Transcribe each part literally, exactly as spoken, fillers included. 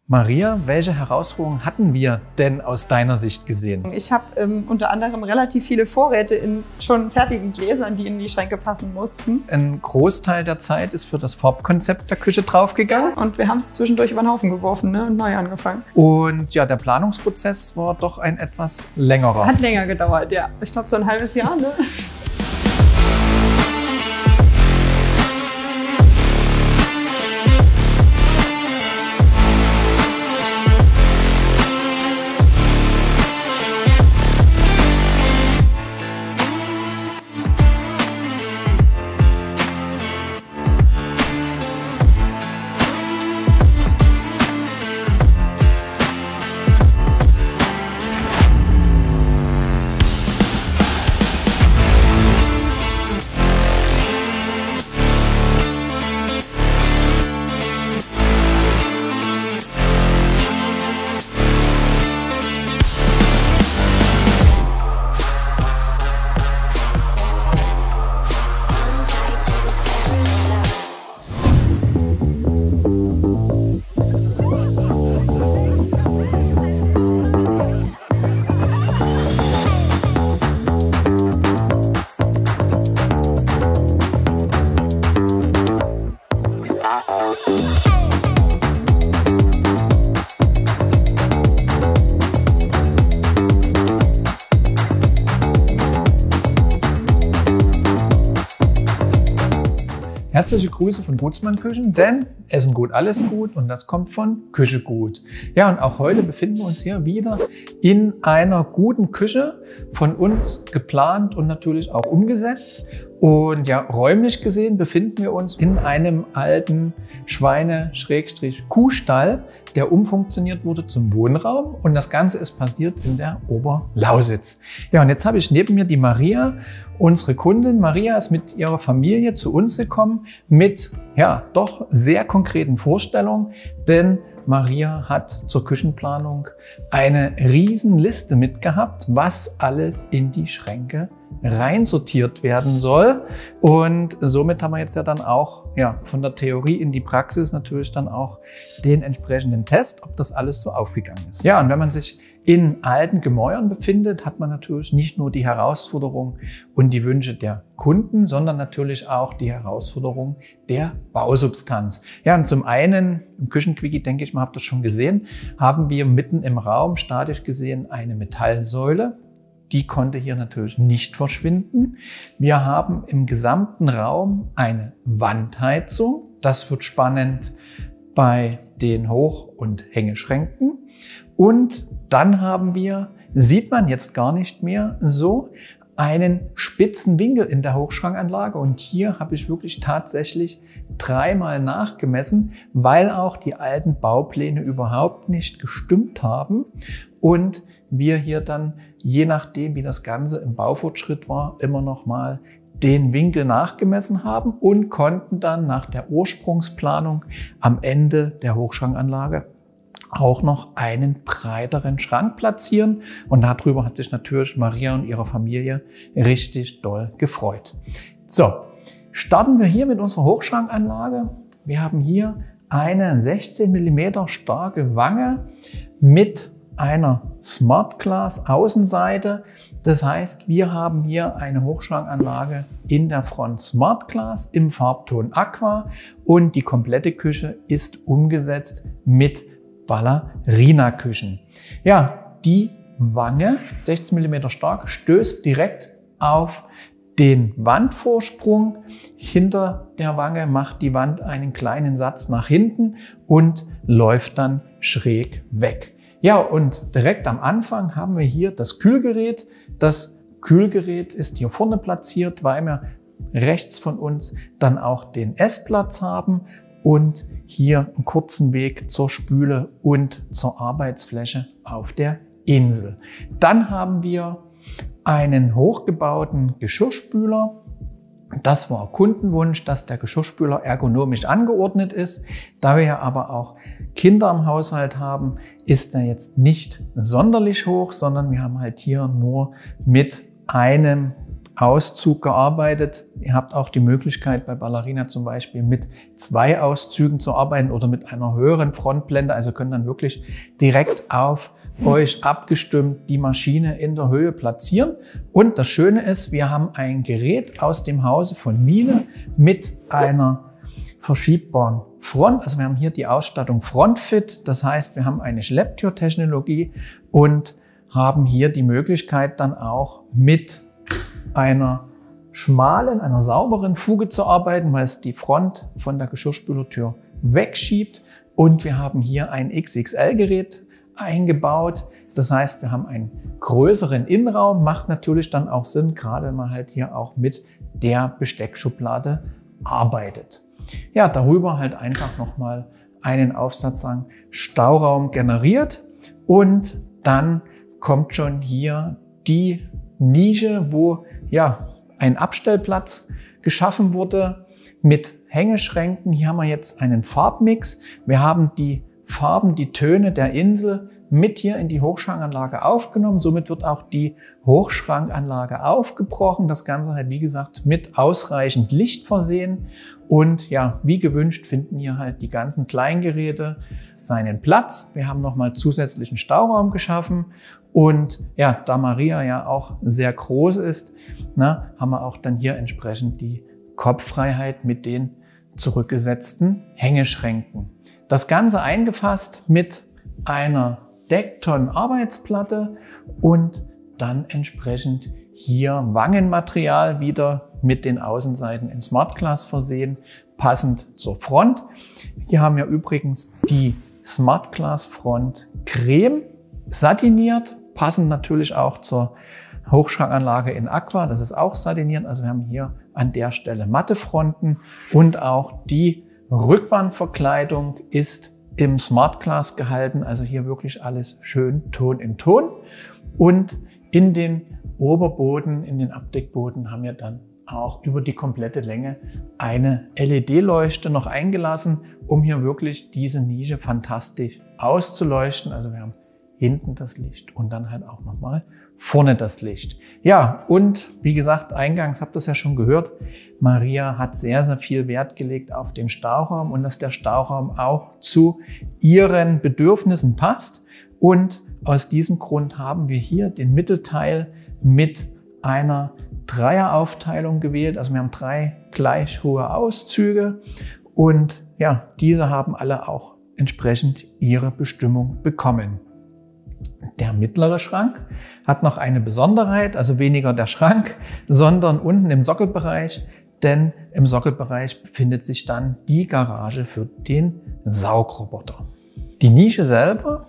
Maria, welche Herausforderungen hatten wir denn aus deiner Sicht gesehen? Ich habe ähm, unter anderem relativ viele Vorräte in schon fertigen Gläsern, die in die Schränke passen mussten. Ein Großteil der Zeit ist für das Farbkonzept der Küche draufgegangen. Und wir haben es zwischendurch über den Haufen geworfen, ne, und neu angefangen. Und ja, der Planungsprozess war doch ein etwas längerer. Hat länger gedauert, ja. Ich glaube so ein halbes Jahr, ne? Herzliche Grüße von Gutsmann Küchen, denn Essen gut, alles gut und das kommt von Küche gut. Ja, und auch heute befinden wir uns hier wieder in einer guten Küche, von uns geplant und natürlich auch umgesetzt. Und ja, räumlich gesehen befinden wir uns in einem alten Schweine-Kuhstall, der umfunktioniert wurde zum Wohnraum, und das Ganze ist passiert in der Oberlausitz. Ja, und jetzt habe ich neben mir die Maria, unsere Kundin. Maria ist mit ihrer Familie zu uns gekommen mit, ja, doch sehr konkreten Vorstellungen, denn Maria hat zur Küchenplanung eine riesen Liste mitgehabt, was alles in die Schränke reinsortiert werden soll. Und somit haben wir jetzt ja dann auch, ja, von der Theorie in die Praxis natürlich dann auch den entsprechenden Test, ob das alles so aufgegangen ist. Ja, und wenn man sich in alten Gemäuern befindet, hat man natürlich nicht nur die Herausforderung und die Wünsche der Kunden, sondern natürlich auch die Herausforderung der Bausubstanz. Ja, und zum einen, im Küchenquickie, denke ich mal, habt ihr das schon gesehen, haben wir mitten im Raum statisch gesehen eine Metallsäule. Die konnte hier natürlich nicht verschwinden. Wir haben im gesamten Raum eine Wandheizung. Das wird spannend bei den Hoch- und Hängeschränken. Und dann haben wir, sieht man jetzt gar nicht mehr so, einen spitzen Winkel in der Hochschrankanlage. Und hier habe ich wirklich tatsächlich dreimal nachgemessen, weil auch die alten Baupläne überhaupt nicht gestimmt haben. Und wir hier dann, je nachdem wie das Ganze im Baufortschritt war, immer noch mal den Winkel nachgemessen haben und konnten dann nach der Ursprungsplanung am Ende der Hochschrankanlage auch noch einen breiteren Schrank platzieren. Und darüber hat sich natürlich Maria und ihre Familie richtig doll gefreut. So, starten wir hier mit unserer Hochschrankanlage. Wir haben hier eine sechzehn Millimeter starke Wange mit einer Smart Glass Außenseite. Das heißt, wir haben hier eine Hochschrankanlage in der Front Smart Glass im Farbton Aqua und die komplette Küche ist umgesetzt mit Ballerina-Küchen. Ja, die Wange, sechzehn Millimeter stark, stößt direkt auf den Wandvorsprung. Hinter der Wange macht die Wand einen kleinen Satz nach hinten und läuft dann schräg weg. Ja, und direkt am Anfang haben wir hier das Kühlgerät. Das Kühlgerät ist hier vorne platziert, weil wir rechts von uns dann auch den Essplatz haben und hier einen kurzen Weg zur Spüle und zur Arbeitsfläche auf der Insel. Dann haben wir einen hochgebauten Geschirrspüler. Das war Kundenwunsch, dass der Geschirrspüler ergonomisch angeordnet ist. Da wir ja aber auch Kinder im Haushalt haben, ist er jetzt nicht sonderlich hoch, sondern wir haben halt hier nur mit einem Auszug gearbeitet. Ihr habt auch die Möglichkeit bei Ballerina zum Beispiel mit zwei Auszügen zu arbeiten oder mit einer höheren Frontblende. Also könnt dann wirklich direkt auf euch abgestimmt die Maschine in der Höhe platzieren. Und das Schöne ist, wir haben ein Gerät aus dem Hause von Miele mit einer verschiebbaren Front. Also wir haben hier die Ausstattung Frontfit. Das heißt, wir haben eine Schlepptürtechnologie und haben hier die Möglichkeit dann auch mit einer schmalen, einer sauberen Fuge zu arbeiten, weil es die Front von der Geschirrspülertür wegschiebt. Und wir haben hier ein X X L-Gerät eingebaut. Das heißt, wir haben einen größeren Innenraum. Macht natürlich dann auch Sinn, gerade wenn man halt hier auch mit der Besteckschublade arbeitet. Ja, darüber halt einfach nochmal einen Aufsatz sagen, Stauraum generiert. Und dann kommt schon hier die Nische, wo ja ein Abstellplatz geschaffen wurde mit Hängeschränken. Hier haben wir jetzt einen Farbmix. Wir haben die Farben, die Töne der Insel mit hier in die Hochschrankanlage aufgenommen. Somit wird auch die Hochschrankanlage aufgebrochen. Das Ganze halt, wie gesagt, mit ausreichend Licht versehen. Und ja, wie gewünscht finden hier halt die ganzen Kleingeräte seinen Platz. Wir haben nochmal zusätzlichen Stauraum geschaffen. Und ja, da Maria ja auch sehr groß ist, ne, haben wir auch dann hier entsprechend die Kopffreiheit mit den zurückgesetzten Hängeschränken. Das Ganze eingefasst mit einer Deckton-Arbeitsplatte und dann entsprechend hier Wangenmaterial wieder mit den Außenseiten in Smart Glass versehen, passend zur Front. Hier haben wir übrigens die Smart Glass Front Creme satiniert, passend natürlich auch zur Hochschrankanlage in Aqua. Das ist auch satiniert. Also wir haben hier an der Stelle matte Fronten und auch die Rückwandverkleidung ist im Smart Glass gehalten. Also hier wirklich alles schön Ton in Ton. Und in den Oberboden, in den Abdeckboden haben wir dann auch über die komplette Länge eine L E D-Leuchte noch eingelassen, um hier wirklich diese Nische fantastisch auszuleuchten. Also wir haben hinten das Licht und dann halt auch nochmal vorne das Licht. Ja, und wie gesagt, eingangs habt ihr es ja schon gehört, Maria hat sehr, sehr viel Wert gelegt auf den Stauraum und dass der Stauraum auch zu ihren Bedürfnissen passt. Und aus diesem Grund haben wir hier den Mittelteil mit einer Dreieraufteilung gewählt. Also wir haben drei gleich hohe Auszüge und ja, diese haben alle auch entsprechend ihre Bestimmung bekommen. Der mittlere Schrank hat noch eine Besonderheit, also weniger der Schrank, sondern unten im Sockelbereich, denn im Sockelbereich befindet sich dann die Garage für den Saugroboter. Die Nische selber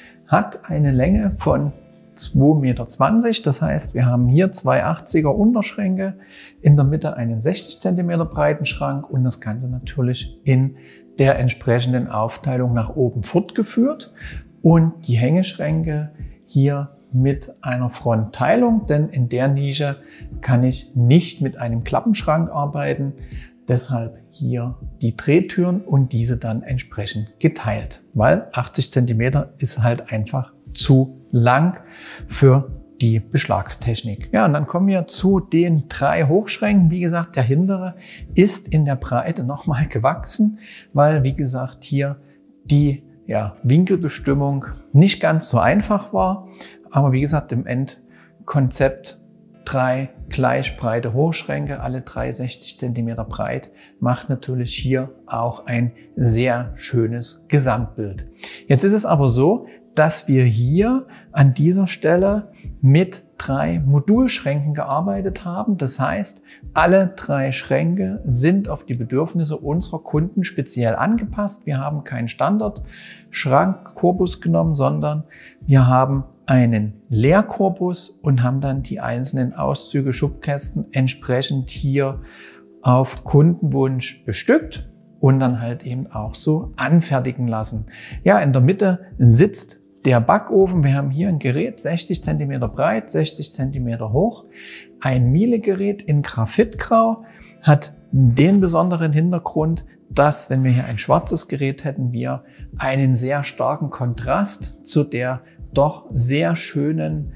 hat eine Länge von zwei Meter zwanzig, das heißt, wir haben hier zwei achtziger Unterschränke, in der Mitte einen sechzig Zentimeter breiten Schrank und das Ganze natürlich in der entsprechenden Aufteilung nach oben fortgeführt. Und die Hängeschränke hier mit einer Frontteilung, denn in der Nische kann ich nicht mit einem Klappenschrank arbeiten. Deshalb hier die Drehtüren und diese dann entsprechend geteilt, weil achtzig Zentimeter ist halt einfach zu lang für die Beschlagstechnik. Ja, und dann kommen wir zu den drei Hochschränken. Wie gesagt, der hintere ist in der Breite nochmal gewachsen, weil, wie gesagt, hier die ja, Winkelbestimmung nicht ganz so einfach war. Aber wie gesagt, im Endkonzept drei gleich breite Hochschränke, alle drei sechzig Zentimeter breit, macht natürlich hier auch ein sehr schönes Gesamtbild. Jetzt ist es aber so, dass wir hier an dieser Stelle mit drei Modulschränken gearbeitet haben. Das heißt, alle drei Schränke sind auf die Bedürfnisse unserer Kunden speziell angepasst. Wir haben keinen Standard-Schrankkorpus genommen, sondern wir haben einen Leerkorpus und haben dann die einzelnen Auszüge, Schubkästen entsprechend hier auf Kundenwunsch bestückt und dann halt eben auch so anfertigen lassen. Ja, in der Mitte sitzt der Backofen. Wir haben hier ein Gerät, sechzig Zentimeter breit, sechzig Zentimeter hoch. Ein Miele-Gerät in Graphitgrau, hat den besonderen Hintergrund, dass, wenn wir hier ein schwarzes Gerät hätten, wir einen sehr starken Kontrast zu der doch sehr schönen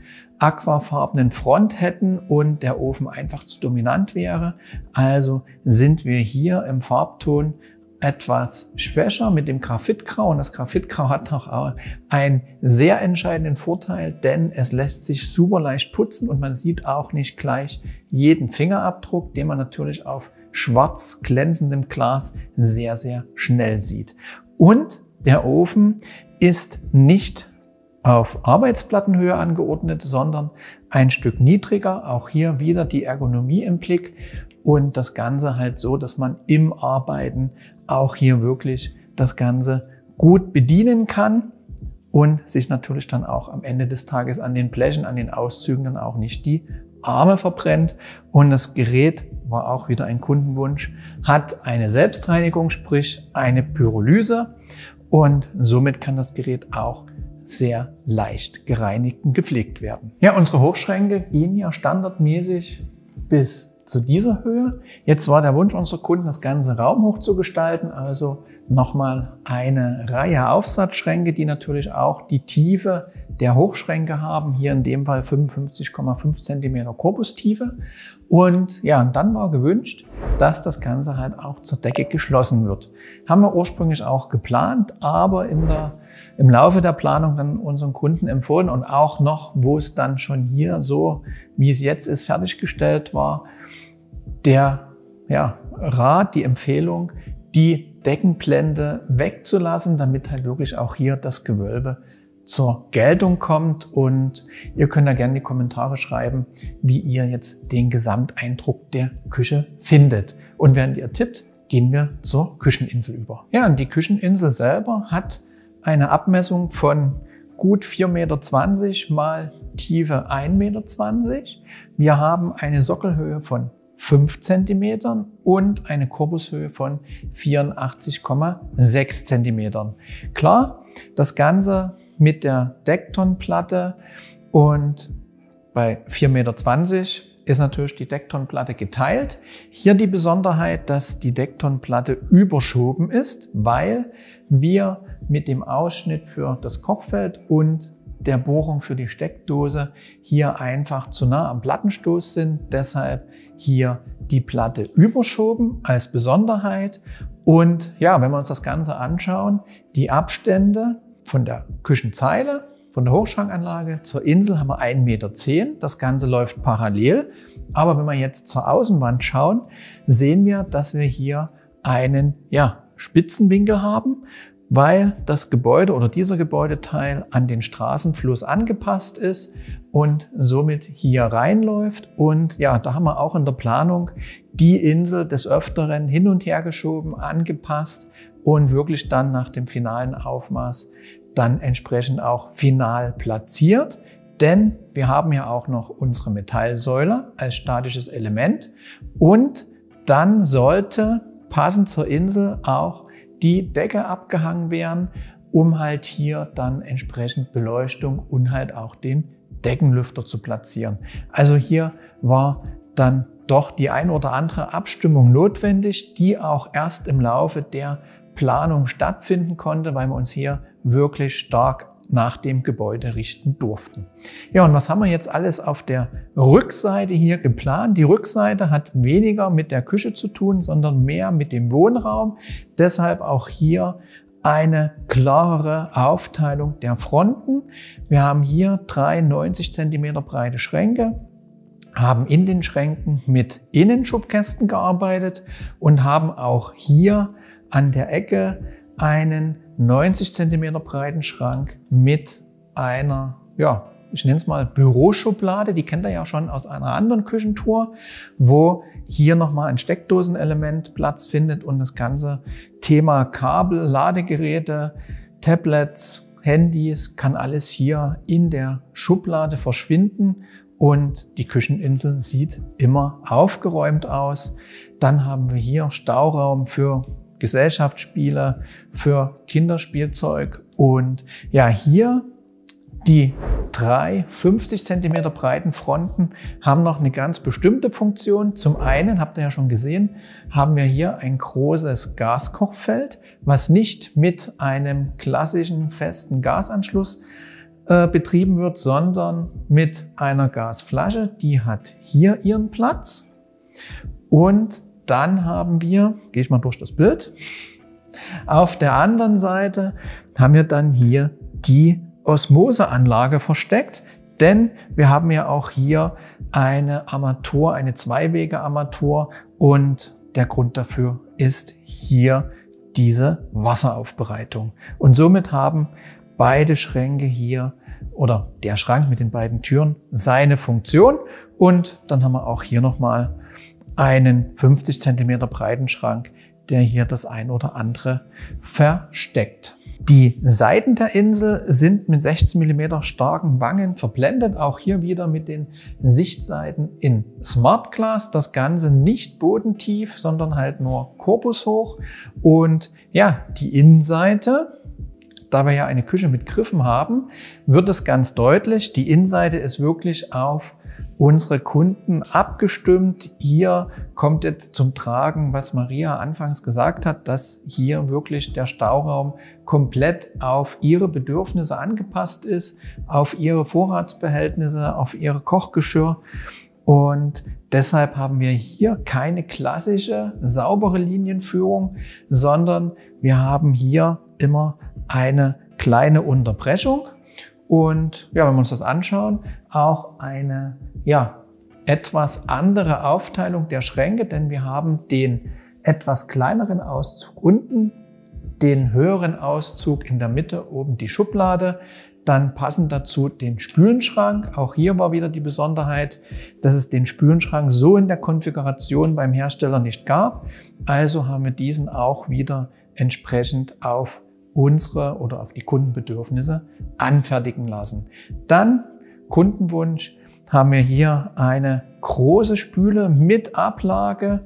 aquafarbenen Front hätten und der Ofen einfach zu dominant wäre. Also sind wir hier im Farbton etwas schwächer mit dem Graphitgrau. Und das Graphitgrau hat noch auch einen sehr entscheidenden Vorteil, denn es lässt sich super leicht putzen und man sieht auch nicht gleich jeden Fingerabdruck, den man natürlich auf schwarz glänzendem Glas sehr, sehr schnell sieht. Und der Ofen ist nicht auf Arbeitsplattenhöhe angeordnet, sondern ein Stück niedriger. Auch hier wieder die Ergonomie im Blick und das Ganze halt so, dass man im Arbeiten auch hier wirklich das Ganze gut bedienen kann und sich natürlich dann auch am Ende des Tages an den Blechen, an den Auszügen dann auch nicht die Arme verbrennt. Und das Gerät war auch wieder ein Kundenwunsch, hat eine Selbstreinigung, sprich eine Pyrolyse und somit kann das Gerät auch sehr leicht gereinigt und gepflegt werden. Ja, unsere Hochschränke gehen ja standardmäßig bis zu dieser Höhe. Jetzt war der Wunsch unserer Kunden, das ganze raumhoch zu gestalten, also nochmal eine Reihe Aufsatzschränke, die natürlich auch die Tiefe der Hochschränke haben, hier in dem Fall fünfundfünfzig Komma fünf Zentimeter Korpustiefe. Und ja, und dann war gewünscht, dass das Ganze halt auch zur Decke geschlossen wird. Haben wir ursprünglich auch geplant, aber in der, im Laufe der Planung dann unseren Kunden empfohlen und auch noch, wo es dann schon hier so, wie es jetzt ist, fertiggestellt war, der ja, Rat, die Empfehlung, die Deckenblende wegzulassen, damit halt wirklich auch hier das Gewölbe zur Geltung kommt. Und ihr könnt da gerne in die Kommentare schreiben, wie ihr jetzt den Gesamteindruck der Küche findet. Und während ihr tippt, gehen wir zur Kücheninsel über. Ja, und die Kücheninsel selber hat eine Abmessung von gut vier Meter zwanzig mal Tiefe ein Meter zwanzig. Wir haben eine Sockelhöhe von fünf Zentimetern und eine Korpushöhe von vierundachtzig Komma sechs Zentimetern. Klar, das Ganze mit der Decktonnenplatte und bei vier Meter zwanzig ist natürlich die Decktonnenplatte geteilt. Hier die Besonderheit, dass die Decktonnenplatte überschoben ist, weil wir mit dem Ausschnitt für das Kochfeld und der Bohrung für die Steckdose hier einfach zu nah am Plattenstoß sind. Deshalb hier die Platte überschoben als Besonderheit. Und ja, wenn wir uns das Ganze anschauen, die Abstände von der Küchenzeile, von der Hochschrankanlage zur Insel haben wir ein Meter zehn. Das Ganze läuft parallel. Aber wenn wir jetzt zur Außenwand schauen, sehen wir, dass wir hier einen ja, Spitzenwinkel haben, weil das Gebäude oder dieser Gebäudeteil an den Straßenfluss angepasst ist und somit hier reinläuft. Und ja, da haben wir auch in der Planung die Insel des Öfteren hin und her geschoben, angepasst und wirklich dann nach dem finalen Aufmaß dann entsprechend auch final platziert. Denn wir haben ja auch noch unsere Metallsäule als statisches Element und dann sollte passend zur Insel auch die Decke abgehangen werden, um halt hier dann entsprechend Beleuchtung und halt auch den Deckenlüfter zu platzieren. Also hier war dann doch die ein oder andere Abstimmung notwendig, die auch erst im Laufe der Planung stattfinden konnte, weil wir uns hier wirklich stark nach dem Gebäude richten durften. Ja, und was haben wir jetzt alles auf der Rückseite hier geplant? Die Rückseite hat weniger mit der Küche zu tun, sondern mehr mit dem Wohnraum. Deshalb auch hier eine klarere Aufteilung der Fronten. Wir haben hier drei neunzig Zentimeter breite Schränke, haben in den Schränken mit Innenschubkästen gearbeitet und haben auch hier an der Ecke einen neunzig Zentimeter breiten Schrank mit einer, ja, ich nenne es mal Büroschublade. Die kennt ihr ja schon aus einer anderen Küchentour, wo hier nochmal ein Steckdosenelement Platz findet und das ganze Thema Kabel, Ladegeräte, Tablets, Handys kann alles hier in der Schublade verschwinden. Und die Kücheninsel sieht immer aufgeräumt aus. Dann haben wir hier Stauraum für Gesellschaftsspiele, für Kinderspielzeug und ja, hier die drei fünfzig Zentimeter breiten Fronten haben noch eine ganz bestimmte Funktion. Zum einen, habt ihr ja schon gesehen, haben wir hier ein großes Gaskochfeld, was nicht mit einem klassischen festen Gasanschluss äh, betrieben wird, sondern mit einer Gasflasche. Die hat hier ihren Platz. Und dann haben wir, gehe ich mal durch das Bild, auf der anderen Seite haben wir dann hier die Osmoseanlage versteckt, denn wir haben ja auch hier eine Armatur, eine Zweiwege-Armatur und der Grund dafür ist hier diese Wasseraufbereitung. Und somit haben beide Schränke hier oder der Schrank mit den beiden Türen seine Funktion und dann haben wir auch hier nochmal einen fünfzig Zentimeter breiten Schrank, der hier das ein oder andere versteckt. Die Seiten der Insel sind mit sechzehn Millimeter starken Wangen verblendet. Auch hier wieder mit den Sichtseiten in Smart Glass. Das Ganze nicht bodentief, sondern halt nur korpushoch. Und ja, die Innenseite, da wir ja eine Küche mit Griffen haben, wird es ganz deutlich. Die Innenseite ist wirklich auf unsere Kunden abgestimmt. Hier kommt jetzt zum Tragen, was Maria anfangs gesagt hat, dass hier wirklich der Stauraum komplett auf ihre Bedürfnisse angepasst ist, auf ihre Vorratsbehältnisse, auf ihre Kochgeschirr. Und deshalb haben wir hier keine klassische, saubere Linienführung, sondern wir haben hier immer eine kleine Unterbrechung. Und ja, wenn wir uns das anschauen, auch eine ja, etwas andere Aufteilung der Schränke, denn wir haben den etwas kleineren Auszug unten, den höheren Auszug in der Mitte, oben die Schublade, dann passend dazu den Spülenschrank. Auch hier war wieder die Besonderheit, dass es den Spülenschrank so in der Konfiguration beim Hersteller nicht gab. Also haben wir diesen auch wieder entsprechend auf unsere oder auf die Kundenbedürfnisse anfertigen lassen. Dann Kundenwunsch, haben wir hier eine große Spüle mit Ablage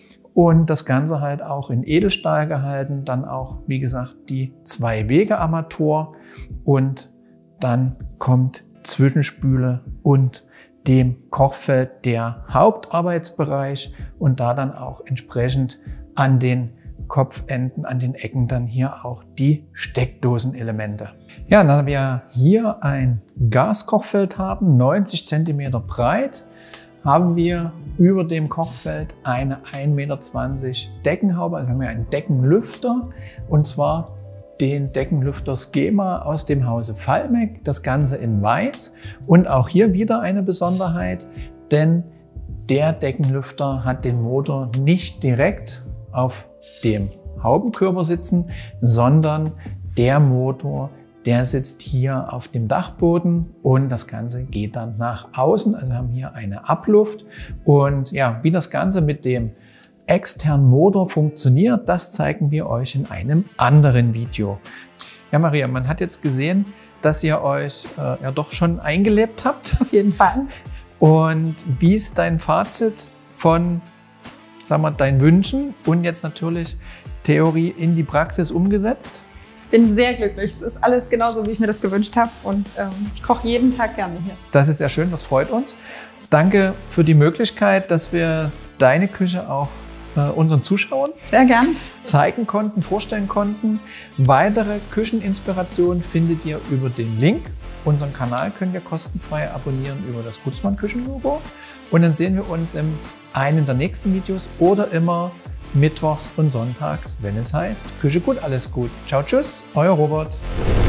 und das Ganze halt auch in Edelstahl gehalten. Dann auch, wie gesagt, die Zwei-Wege-Armatur und dann kommt Zwischenspüle und dem Kochfeld der Hauptarbeitsbereich und da dann auch entsprechend an den Kopfenden, an den Ecken dann hier auch die Steckdosenelemente. Ja, da wir hier ein Gaskochfeld haben, neunzig Zentimeter breit, haben wir über dem Kochfeld eine ein Meter zwanzig Deckenhaube, also wir haben hier einen Deckenlüfter und zwar den Deckenlüfter Schema aus dem Hause Valmec, das Ganze in weiß und auch hier wieder eine Besonderheit, denn der Deckenlüfter hat den Motor nicht direkt auf dem Haubenkörper sitzen, sondern der Motor, der sitzt hier auf dem Dachboden und das Ganze geht dann nach außen. Also wir haben hier eine Abluft und ja, wie das Ganze mit dem externen Motor funktioniert, das zeigen wir euch in einem anderen Video. Ja, Maria, man hat jetzt gesehen, dass ihr euch äh, ja doch schon eingelebt habt. Auf jeden Fall. Und wie ist dein Fazit von sagen wir, deinen Wünschen und jetzt natürlich Theorie in die Praxis umgesetzt? Bin sehr glücklich. Es ist alles genauso, wie ich mir das gewünscht habe und ähm, ich koche jeden Tag gerne hier. Das ist sehr schön, das freut uns. Danke für die Möglichkeit, dass wir deine Küche auch äh, unseren Zuschauern sehr gern zeigen konnten, vorstellen konnten. Weitere Kücheninspirationen findet ihr über den Link. Unseren Kanal könnt ihr kostenfrei abonnieren über das Gutzmann Küchenlogo und dann sehen wir uns im einen der nächsten Videos oder immer mittwochs und sonntags, wenn es heißt Küche gut, alles gut. Ciao, tschüss, euer Robert.